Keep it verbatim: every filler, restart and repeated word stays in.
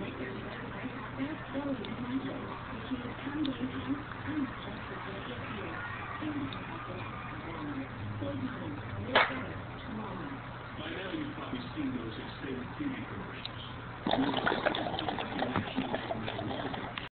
By now you've probably seen those extended T V commercials.